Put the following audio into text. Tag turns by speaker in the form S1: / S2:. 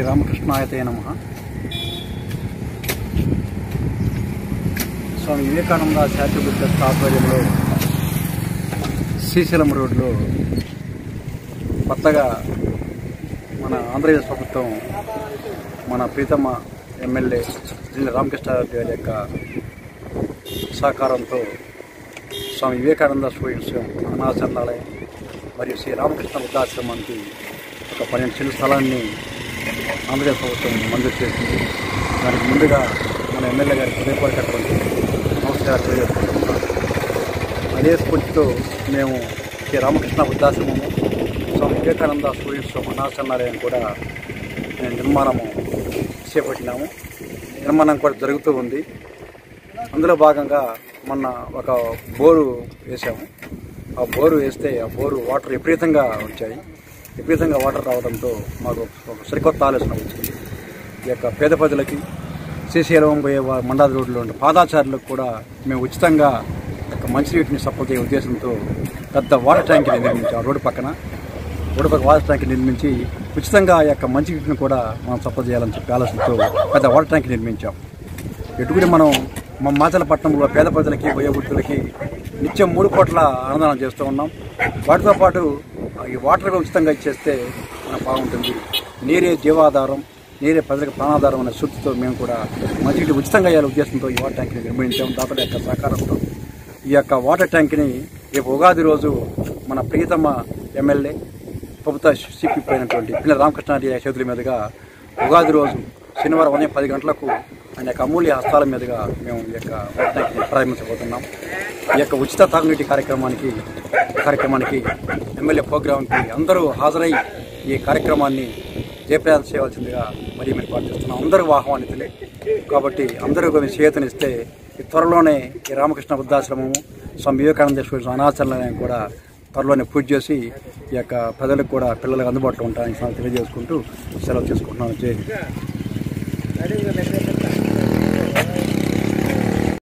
S1: శ్రీరామకృష్ణాయతే నమః. Swami Vivekananda charitable trust ఆధ్వర్యంలో శ్రీశైలం రోడ్లో కొత్తగా మన ఆంధ్రప్రదేశ్ ప్రభుత్వం మన ప్రీతమ ఎమ్మెల్యే శ్రీ రామకృష్ణారెడ్డి గారి యొక్క సహకారంతో స్వామి వివేకానంద స్టూడెంట్స్ అనాథాలయం మరియు శ్రీ రామకృష్ణ వృద్ధాశ్రమానికి ఒక 12 సెంట్ల స్థలాన్ని ఆంధ్రప్రదేశ్ ప్రభుత్వం మంజూరు చేసింది. దానికి ముందుగా మన ఎమ్మెల్యే గారికి హృదయపూర్వకటువంటి నమస్కారాలు తెలియజేసుకుంటున్నాం. అదే స్ఫూర్తితో మేము శ్రీ రామకృష్ణ వృద్ధాశ్రమము స్వామి వివేకానంద స్టూడెంట్స్ అనాథాలయం కూడా నిర్మాణము చేపట్టినాము. నిర్మాణం కూడా జరుగుతూ ఉంది. అందులో భాగంగా మొన్న ఒక బోరు వేసాము. ఆ బోరు వేస్తే ఆ బోరు వాటర్ విపరీతంగా వచ్చాయి. విపరీతంగా వాటర్ రావడంతో మాకు ఒక సరికొత్త ఆలోచన వచ్చింది. ఈ యొక్క పేద ప్రజలకి శ్రీశైలం పోయే మండాది రోడ్లో ఉండే పాదాచారులకు కూడా మేము ఉచితంగా ఒక మంచినీటిని సపోర్ట్ అయ్యే ఉద్దేశంతో పెద్ద వాటర్ ట్యాంక్ని నిర్మించాం. రోడ్డు పక్కన వాటర్ ట్యాంక్ నిర్మించి ఉచితంగా ఆ యొక్క మంచినీటిని కూడా మనం సపోర్ట్ చేయాలని చెప్పి ఆలోచనతో పెద్ద వాటర్ ట్యాంక్ నిర్మించాం. ఎటుకుని మనం మా మాచలపట్నంలో పేద ప్రజలకి వయోవృద్ధులకి నిత్యం 3 కోట్ల అన్నదానం చేస్తూ ఉన్నాం. వాటితో పాటు ఈ వాటర్ ఉచితంగా ఇచ్చేస్తే మనకు బాగుంటుంది. నీరే జీవాధారం, నీరే ప్రజలకు ప్రాణాధారం అనే సూచితో మేము కూడా మంచినీటి ఉచితంగా అయ్యే ఉద్దేశంతో ఈ వాటర్ ట్యాంక్ని నిర్మించాం. దాతల యొక్క సహకారంతో ఈ యొక్క వాటర్ ట్యాంక్ని రేపు ఉగాది రోజు మన ప్రియతమ ఎమ్మెల్యే ప్రభుత్వ సిపి అయినటువంటి పిల్ల రామకృష్ణారెడ్డి చేతుల మీదుగా ఉగాది రోజు శనివారం ఉదయం 10 గంటలకు ఆయన యొక్క అమూల్య హస్తాల మీదుగా మేము ఈ యొక్క వాటర్ ట్యాంక్ని ప్రారంభించబోతున్నాం. ఈ యొక్క ఉచిత తాగునీటి కార్యక్రమానికి ఎమ్మెల్యే ప్రోగ్రాంకి అందరూ హాజరై ఈ కార్యక్రమాన్ని జయప్రదం చేయవలసిందిగా మరి మేము ప్రార్థిస్తున్నాం. అందరూ ఆహ్వానితులే కాబట్టి అందరూ కొన్ని చేతనిస్తే త్వరలోనే ఈ రామకృష్ణ వృద్ధాశ్రమము స్వామి వివేకానంద స్టూడెంట్స్ అనాథాలయం కూడా త్వరలోనే పూజ చేసి ఈ యొక్క ప్రజలకు కూడా పిల్లలకు అందుబాటులో ఉంటాయని తెలియజేసుకుంటూ సెలవు చేసుకుంటున్నాను. జై హింద్.